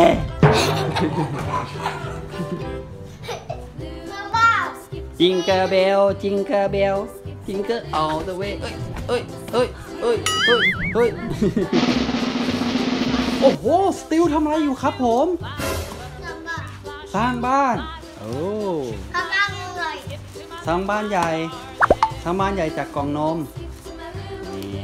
จิงเกอร์เบลจิงเกอร์เบลจิงเกอร์all the way เอ้ยโอ้โหสติลทำอะไรอยู่ครับผมสร้างบ้านโอ้สร้างบ้านใหญ่สร้างบ้านใหญ่จากกล่องนมนี่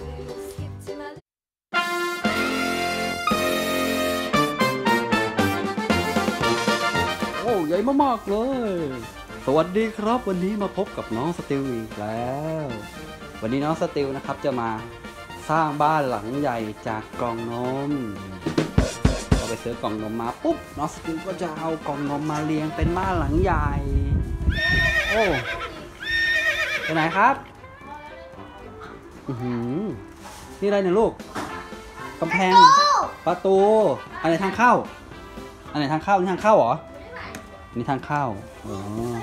โอ้ใหญ่มากๆเลยสวัสดีครับวันนี้มาพบกับน้องสติลอีกแล้ววันนี้น้องสติลนะครับจะมาสร้างบ้านหลังใหญ่จากกล่องนมเราไปซื้อกล่องนมมาปุ๊บน้องสติลก็จะเอากล่องนมมาเรียงเป็นบ้านหลังใหญ่โอ้ไปไหนครับนี่อะไรเนี่ยลูกกำแพงประตูอะไรทางเข้าอันไหนทางเข้านี่ทางเข้าเหรอนี่ทางเข้าอ๋อ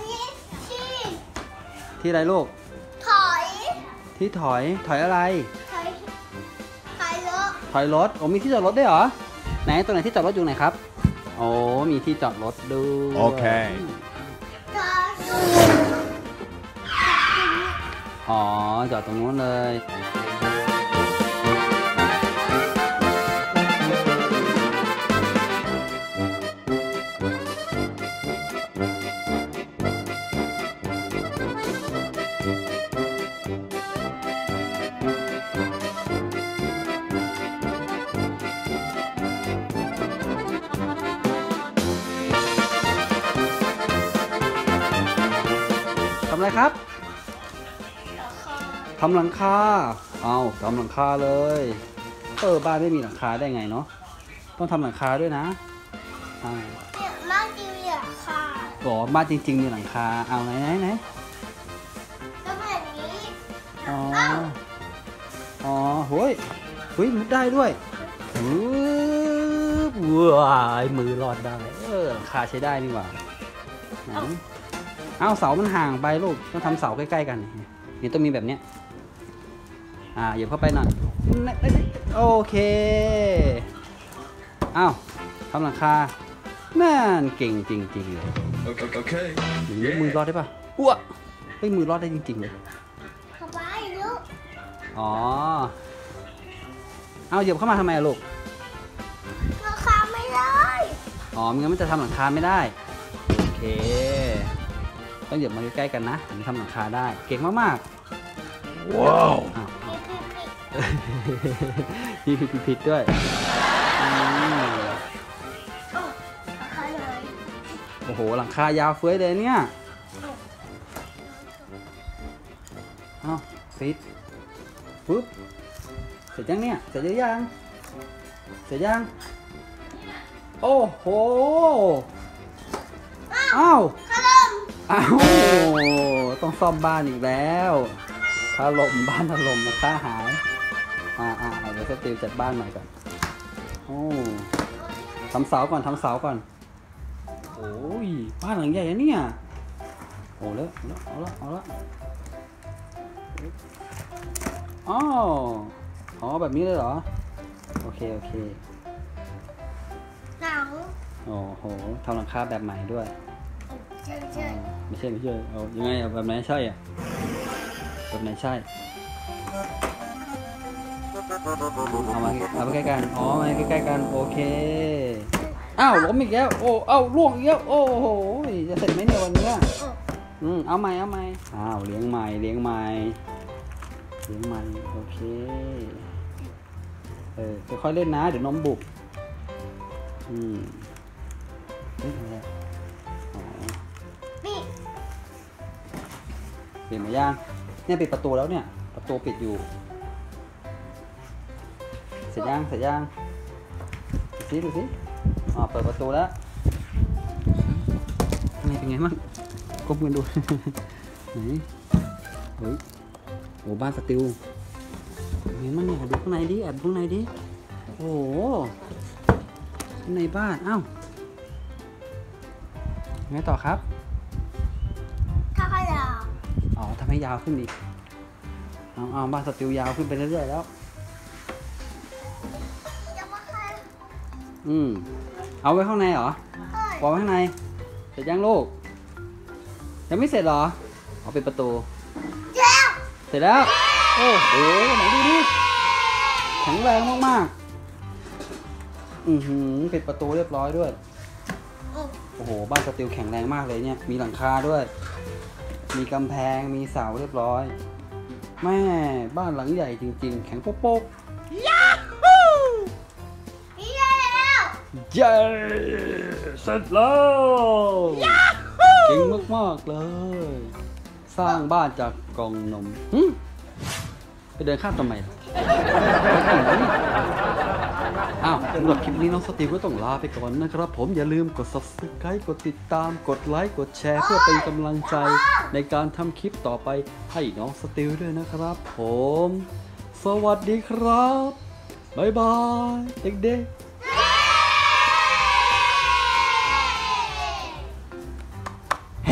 ที่อะไรลูกถอยที่ถอยอะไรถอยรถโอ้มีที่จอดรถด้วยเหรอไหนตรงไหนที่จอดรถอยู่ไหนครับโอ้มีที่จอดรถด้วยโอเคอ๋อจอดตรงนู้นเลยทำอะไรครับทำหลังคาเอาทำหลังคาเลยบ้านไม่มีหลังคาได้ไงเนาะต้องทำหลังคาด้วยนะบ้านจริงมีหลังคาอ๋อบ้านจริงๆมีหลังคาเอาไหนก็แบบนี้อ๋อเฮ้ยมุดได้ด้วยว้ายมือรอดได้หลังคาใช้ได้นี่หว่าเอาเสามันห่างไปลูกต้องทำเสาใกล้ๆกันนี่ต้องมีแบบเนี้ยเหยียบเข้าไปหน่อยโอเคทำหลังคานั่นเก่งจริงๆเลยโอเคมือรอดได้ปะอ้วมือรอดได้จริงๆเลยเข้าไปลูกอ๋อเหยียบเข้ามาทำไมลูกหลังคาไม่ได้อ๋องั้นมันจะทำหลังคาไม่ได้โอเคต้องเหยียบมาใกล้ๆกันนะถึงทำหลังคาได้เก่งมากๆว้าวมีผิดด้วยโอ้โหหลังคายาวเฟ้ยเลยเนี่ยปิดปุ๊บเสร็จยังเนี่ยเสร็จยังโอ้โหต้องซ่อมบ้านอีกแล้วถล่มบ้านมาค่าหายเดี๋ยวสติลจัดบ้านใหม่ก่อนทำเสาก่อนโอ้ยบ้านหลังใหญ่นะเนี่ยโอ้แล้วเอาละอ๋อแบบนี้เลยเหรอโอเคหนังโอ้โหทำหลังคาแบบใหม่ด้วยไม่ใช่เอายังไงแบบไหนใช่แบบไหนใช่เอาไปใกล้กันมาใกล้กันโอเคล้มอีกแล้วล่วงอีกแล้วโอ้โหจะเสร็จไหมเนี่ยวันนี้เอาใหม่เลี้ยงใหม่โอเคค่อยๆเล่นนะเดี๋ยวนมบุบเปลี่ยนมาย่างเนี่ยปิดประตูแล้วเนี่ยประตูปิดอยู่เสร็จยังดูสิเปิดประตูแล้วข้างในเป็นไงบ้างก้มกันดูไหนเฮ้ยโอ้บ้านสติลเห็นมั้ยเนี่ยดูข้างในดิแอบข้างในดิโอ้ข้างในบ้านไงต่อครับทำให้ยาวทำให้ยาวขึ้นอีกบ้านสติลยาวขึ้นไปเรื่อยๆแล้วเอาไว้ข้างในเหรอเอ้ยวางไว้ข้างใน เสร็จยังลูก ยังไม่เสร็จเหรอ เอาปิดประตูเจ้าเสร็จแล้ว โอ้โหไหนดูดิแข็งแรงมากๆปิดประตูเรียบร้อยด้วย โอ้โห บ้านสติลแข็งแรงมากเลยเนี่ย มีหลังคาด้วย มีกำแพง มีเสาเรียบร้อย แม่บ้านหลังใหญ่จริงๆ แข็งโป๊กนี่ได้แล้วๆเย้เสร็จแล้วเก่งมากๆเลย สร้างบ้านจากกล่องนมไปเดินข้ามทำไมล่ะอ้าวสำหรับคลิปนี้น้องสตีฟก็ต้องลาไปก่อนนะครับผมอย่าลืมกด subscribe กดติดตามกดไลค์กดแชร์เพื่อเป็นกำลังใจในการทำคลิปต่อไปให้น้องสตีฟด้วยนะครับผมสวัสดีครับบ๊ายบายเด็กๆเฮ้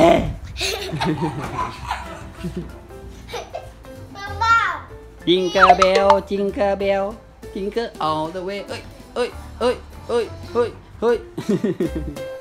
บ้าจิงเกอร์เบลจิงเกอร์เบลจิงเกอร์all the way เอ้ย